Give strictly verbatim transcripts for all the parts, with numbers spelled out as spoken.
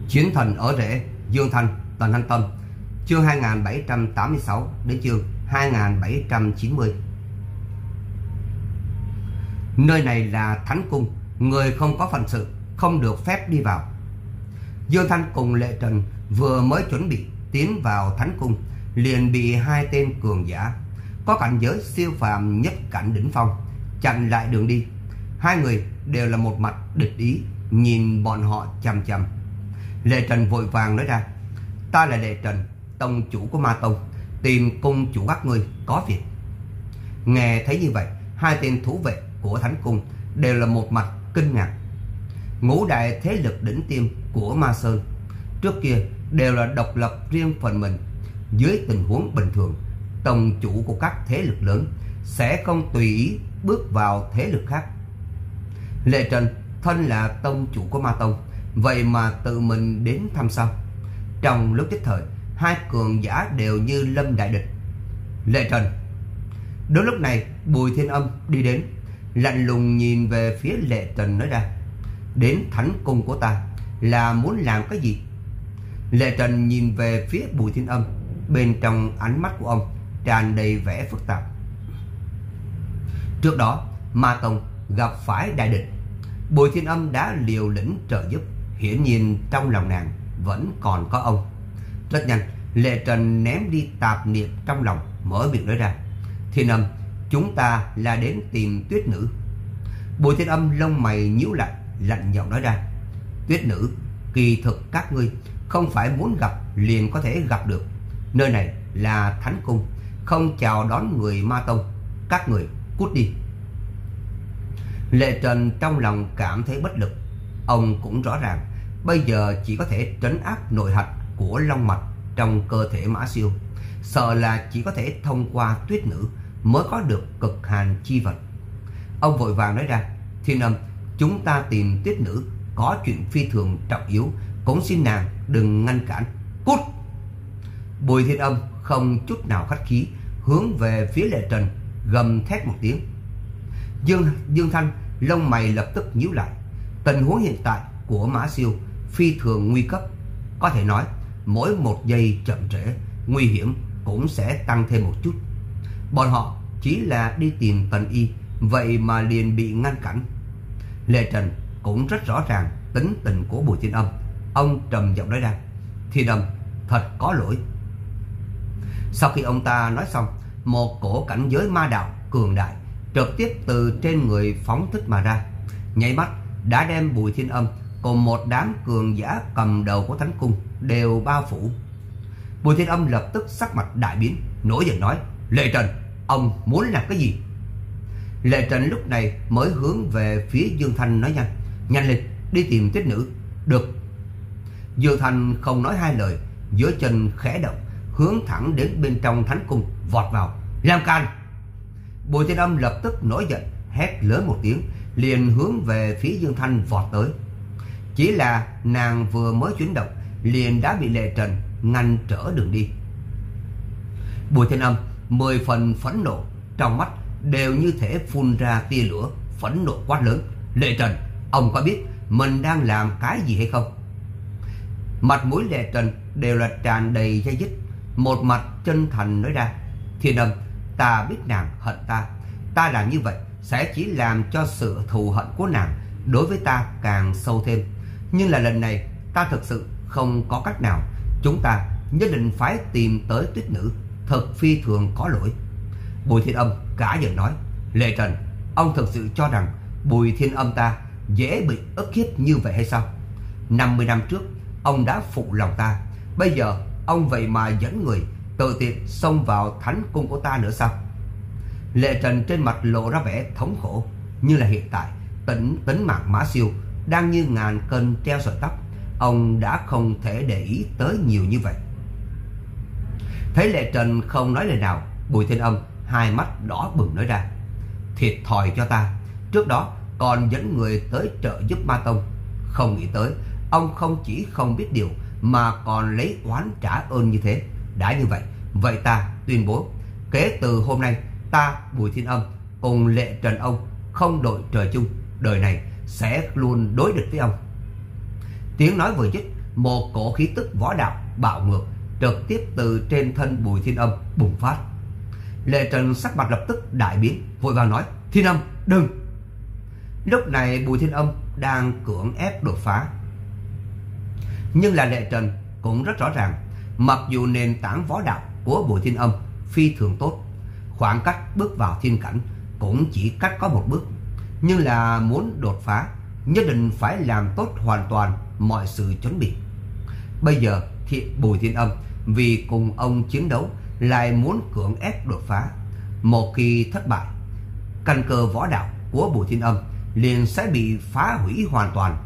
Chiến thần ở rễ, Dương Thanh, Tần Thanh Tâm, chương hai nghìn bảy trăm tám mươi sáu đến chương hai nghìn bảy trăm chín mươi. Nơi này là Thánh Cung, người không có phận sự không được phép đi vào. Dương Thanh cùng Lệ Trần vừa mới chuẩn bị tiến vào Thánh Cung, liền bị hai tên cường giả có cảnh giới siêu phàm nhất cảnh đỉnh phong chặn lại đường đi. Hai người đều là một mặt địch ý, nhìn bọn họ chằm chằm. Lệ Trần vội vàng nói ra: "Ta là Lệ Trần, tông chủ của Ma Tông, tìm cung chủ các ngươi có việc." Nghe thấy như vậy, hai tên thủ vệ của Thánh Cung đều là một mặt kinh ngạc. Ngũ đại thế lực đỉnh tiêm của Ma Sơn trước kia đều là độc lập riêng phần mình. Dưới tình huống bình thường, tông chủ của các thế lực lớn sẽ không tùy ý bước vào thế lực khác. Lệ Trần thân là tông chủ của Ma Tông, vậy mà tự mình đến thăm sao? Trong lúc nhất thời, hai cường giả đều như lâm đại địch. Lệ Trần. Đúng lúc này, Bùi Thiên Âm đi đến, lạnh lùng nhìn về phía Lệ Trần nói ra: "Đến Thánh Cung của ta là muốn làm cái gì?" Lệ Trần nhìn về phía Bùi Thiên Âm, bên trong ánh mắt của ông tràn đầy vẻ phức tạp. Trước đó, Ma Tông gặp phải đại địch, Bùi Thiên Âm đã liều lĩnh trợ giúp, hiển nhiên trong lòng nàng vẫn còn có ông. Rất nhanh, Lệ Trần ném đi tạp niệm trong lòng, mở miệng nói ra: "Thiên Âm, chúng ta là đến tìm Tuyết Nữ." Bùi Thiên Âm lông mày nhíu lại, lạnh giọng nói ra: "Tuyết Nữ, kỳ thực các ngươi không phải muốn gặp liền có thể gặp được. Nơi này là Thánh Cung, không chào đón người Ma Tông, các người cút đi." Lệ Trần trong lòng cảm thấy bất lực. Ông cũng rõ ràng bây giờ chỉ có thể trấn áp nội hạch của long mạch trong cơ thể Mã Siêu, sợ là chỉ có thể thông qua Tuyết Nữ mới có được cực hàn chi vật. Ông vội vàng nói ra: "Thiên Âm, chúng ta tìm Tuyết Nữ có chuyện phi thường trọng yếu, cũng xin nàng đừng ngăn cản." "Cút!" Bùi Thiên Âm không chút nào khách khí hướng về phía Lệ Trần gầm thét một tiếng. Dương Dương Thanh lông mày lập tức nhíu lại. Tình huống hiện tại của Mã Siêu phi thường nguy cấp, có thể nói mỗi một giây chậm trễ, nguy hiểm cũng sẽ tăng thêm một chút. Bọn họ chỉ là đi tìm Tần Y, vậy mà liền bị ngăn cản. Lệ Trần cũng rất rõ ràng tính tình của Bùi Thiên Âm. Ông trầm giọng nói ra: "Thiên Âm, thật có lỗi." Sau khi ông ta nói xong, một cổ cảnh giới ma đạo cường đại trực tiếp từ trên người phóng thích mà ra, nháy mắt đã đem Bùi Thiên Âm cùng một đám cường giả cầm đầu của Thánh Cung đều bao phủ. Bùi Thiên Âm lập tức sắc mặt đại biến, nổi giận nói: "Lệ Trần, ông muốn làm cái gì?" Lệ Trần lúc này mới hướng về phía Dương Thanh nói nhanh: "Nhanh lên, đi tìm Tuyết Nữ." "Được." Dương Thanh không nói hai lời, dưới chân khẽ động, hướng thẳng đến bên trong Thánh Cung vọt vào. "Làm can!" Bùi Thiên Âm lập tức nổi giận, hét lớn một tiếng, liền hướng về phía Dương Thanh vọt tới. Chỉ là nàng vừa mới chuyển động, liền đã bị Lệ Trần ngăn trở đường đi. Bùi Thiên Âm mười phần phẫn nộ, trong mắt đều như thể phun ra tia lửa, phẫn nộ quát lớn: "Lệ Trần, ông có biết mình đang làm cái gì hay không?" Mặt mũi Lệ Trần đều là tràn đầy dây dứt, một mặt chân thành nói ra: "Thiên Âm, ta biết nàng hận ta, ta làm như vậy sẽ chỉ làm cho sự thù hận của nàng đối với ta càng sâu thêm. Nhưng là lần này ta thực sự không có cách nào, chúng ta nhất định phải tìm tới Tuyết Nữ, thật phi thường có lỗi." Bùi Thiên Âm cả giận nói: "Lệ Trần, ông thực sự cho rằng Bùi Thiên Âm ta dễ bị ức hiếp như vậy hay sao? năm mươi năm trước ông đã phụ lòng ta, bây giờ ông vậy mà dẫn người tự tiện xông vào Thánh Cung của ta nữa sao?" Lệ Trần trên mặt lộ ra vẻ thống khổ, như là hiện tại tính tính mạng Mã Siêu đang như ngàn cân treo sợi tóc, ông đã không thể để ý tới nhiều như vậy. Thấy Lệ Trần không nói lời nào, Bùi Thiên Âm hai mắt đỏ bừng nói ra: "Thiệt thòi cho ta, trước đó còn dẫn người tới trợ giúp Ma Tông, không nghĩ tới ông không chỉ không biết điều mà còn lấy oán trả ơn như thế. Đã như vậy, vậy ta tuyên bố, kể từ hôm nay ta Bùi Thiên Âm cùng Lệ Trần ông không đội trời chung, đời này sẽ luôn đối địch với ông." Tiếng nói vừa dứt, một cổ khí tức võ đạo bạo ngược trực tiếp từ trên thân Bùi Thiên Âm bùng phát. Lệ Trần sắc mặt lập tức đại biến, vội vàng nói: Thiên Âm, đừng! Lúc này Bùi Thiên Âm đang cưỡng ép đột phá, nhưng là Lệ Trần cũng rất rõ ràng, mặc dù nền tảng võ đạo của Bùi Thiên Âm phi thường tốt, khoảng cách bước vào thiên cảnh cũng chỉ cách có một bước, nhưng là muốn đột phá nhất định phải làm tốt hoàn toàn mọi sự chuẩn bị. Bây giờ thì Bùi Thiên Âm vì cùng ông chiến đấu lại muốn cưỡng ép đột phá, một khi thất bại, căn cơ võ đạo của Bùi Thiên Âm liền sẽ bị phá hủy hoàn toàn.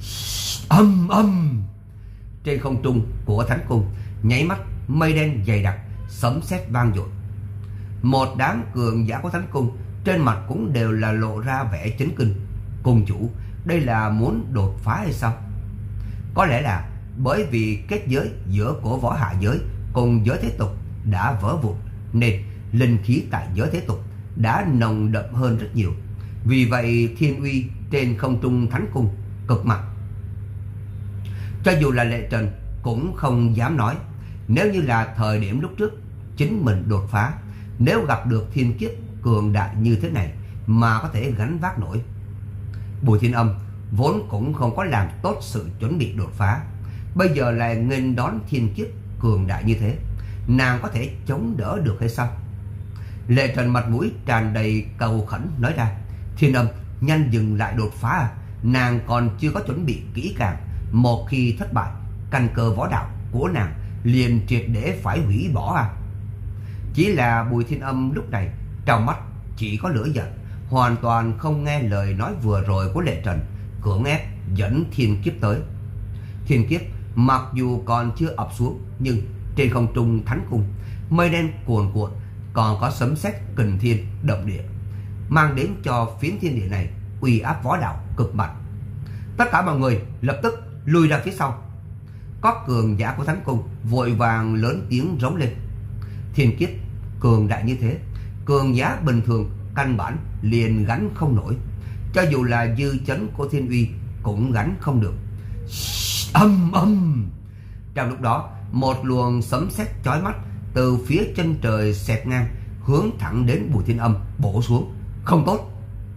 Âm âm trên không trung của Thánh Cung nháy mắt mây đen dày đặc, sấm sét vang dội. Một đám cường giả của Thánh Cung trên mặt cũng đều là lộ ra vẻ chấn kinh. Cung chủ, đây là muốn đột phá hay sao? Có lẽ là bởi vì kết giới giữa cổ võ hạ giới cùng giới thế tục đã vỡ vụn, nên linh khí tại giới thế tục đã nồng đậm hơn rất nhiều. Vì vậy thiên uy trên không trung Thánh Cung cực mạnh. Cho dù là Lệ Trần cũng không dám nói, nếu như là thời điểm lúc trước chính mình đột phá, nếu gặp được thiên kiếp cường đại như thế này mà có thể gánh vác nổi. Bùi Thiên Âm vốn cũng không có làm tốt sự chuẩn bị đột phá, bây giờ lại nghênh đón thiên kiếp cường đại như thế, nàng có thể chống đỡ được hay sao? Lệ Trần mặt mũi tràn đầy cầu khẩn nói ra: Thiên Âm, nhanh dừng lại đột phá à, nàng còn chưa có chuẩn bị kỹ càng, một khi thất bại, căn cơ võ đạo của nàng liền triệt để phải hủy bỏ à. Chỉ là Bùi Thiên Âm lúc này trong mắt chỉ có lửa giận, hoàn toàn không nghe lời nói vừa rồi của Lệ Trần, cưỡng ép dẫn thiên kiếp tới. Thiên kiếp mặc dù còn chưa ập xuống, nhưng trên không trung Thánh Cung mây đen cuồn cuộn, còn có sấm sét kình thiên động địa, mang đến cho phiến thiên địa này uy áp võ đạo cực mạnh. Tất cả mọi người lập tức lùi ra phía sau. Có cường giả của Thánh Cung vội vàng lớn tiếng rống lên: Thiên kiếp cường đại như thế, cường giả bình thường căn bản liền gánh không nổi, cho dù là dư chấn của thiên uy cũng gánh không được. Âm âm. Trong lúc đó, một luồng sấm sét chói mắt từ phía chân trời xẹt ngang, hướng thẳng đến Bùi Thiên Âm bổ xuống. Không tốt!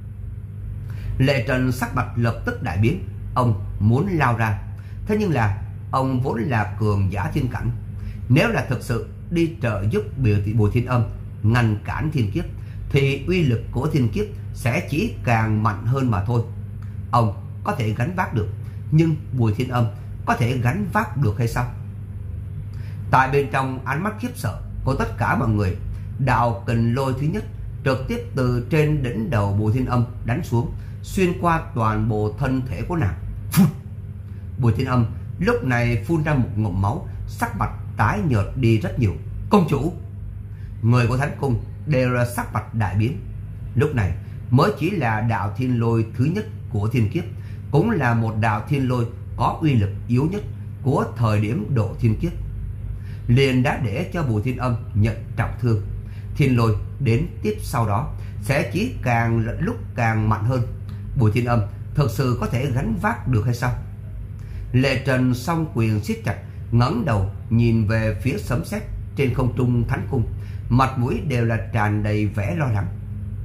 Lệ Trần sắc mặt lập tức đại biến, ông muốn lao ra, thế nhưng là ông vốn là cường giả thiên cảnh, nếu là thực sự đi trợ giúp Bùi Thiên Âm ngăn cản thiên kiếp thì uy lực của thiên kiếp sẽ chỉ càng mạnh hơn mà thôi. Ông có thể gánh vác được, nhưng Bùi Thiên Âm có thể gánh vác được hay sao? Tại bên trong ánh mắt khiếp sợ của tất cả mọi người, đạo kình lôi thứ nhất trực tiếp từ trên đỉnh đầu Bùi Thiên Âm đánh xuống, xuyên qua toàn bộ thân thể của nàng. Phút. Bùi Thiên Âm lúc này phun ra một ngụm máu, sắc mặt tái nhợt đi rất nhiều. Công chủ! Người của Thánh Cung đều là sắc mặt đại biến. Lúc này mới chỉ là đạo thiên lôi thứ nhất của thiên kiếp, cũng là một đạo thiên lôi có uy lực yếu nhất của thời điểm độ thiên kiếp, liền đã để cho Bùi Thiên Âm nhận trọng thương. Thiên lôi đến tiếp sau đó sẽ chỉ càng lúc càng mạnh hơn. Bùi Thiên Âm thực sự có thể gánh vác được hay sao? Lệ Trần song quyền siết chặt, ngẩng đầu nhìn về phía sấm sét trên không trung Thánh Cung, mặt mũi đều là tràn đầy vẻ lo lắng.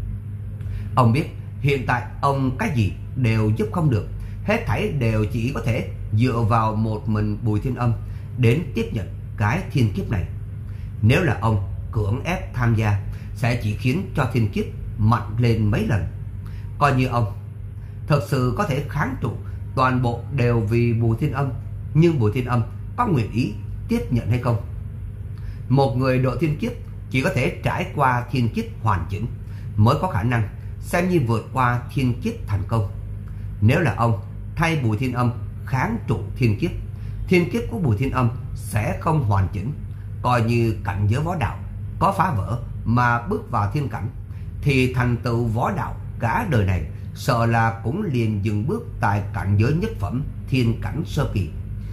Ông biết hiện tại ông cái gì đều giúp không được, hết thảy đều chỉ có thể dựa vào một mình Bùi Thiên Âm đến tiếp nhận cái thiên kiếp này. Nếu là ông cưỡng ép tham gia sẽ chỉ khiến cho thiên kiếp mạnh lên mấy lần. Coi như ông thật sự có thể kháng trụ toàn bộ đều vì Bùi Thiên Âm, nhưng Bùi Thiên Âm có nguyện ý tiếp nhận hay không? Một người độ thiên kiếp chỉ có thể trải qua thiên kiếp hoàn chỉnh mới có khả năng xem như vượt qua thiên kiếp thành công. Nếu là ông thay Bùi Thiên Âm kháng trụ thiên kiếp, thiên kiếp của Bùi Thiên Âm sẽ không hoàn chỉnh, coi như cảnh giới võ đạo có phá vỡ mà bước vào thiên cảnh thì thành tựu võ đạo cả đời này sợ là cũng liền dừng bước tại cảnh giới nhất phẩm thiên cảnh sơ kỳ.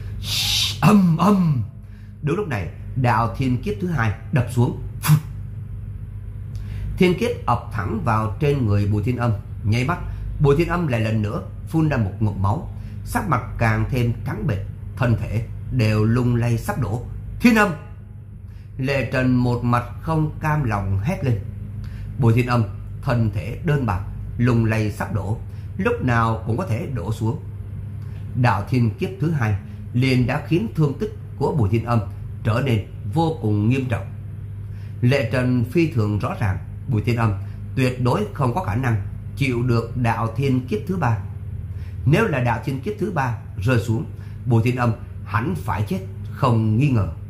Âm âm. Đúng lúc này, đạo thiên kiếp thứ hai đập xuống. Thiên kiếp ập thẳng vào trên người Bùi Thiên Âm, nháy mắt Bùi Thiên Âm lại lần nữa phun ra một ngụm máu, sắc mặt càng thêm trắng bệch, thân thể đều lung lay sắp đổ. Thiên Âm! Lệ Trần một mặt không cam lòng hét lên. Bùi Thiên Âm thân thể đơn bạc, lung lay sắp đổ, lúc nào cũng có thể đổ xuống. Đạo thiên kiếp thứ hai liền đã khiến thương tích của Bùi Thiên Âm trở nên vô cùng nghiêm trọng. Lệ Trần phi thường rõ ràng Bùi Thiên Âm tuyệt đối không có khả năng chịu được đạo thiên kiếp thứ ba. Nếu là đạo thiên kiếp thứ ba rơi xuống, Bùi Thiên Âm hẳn phải chết không nghi ngờ.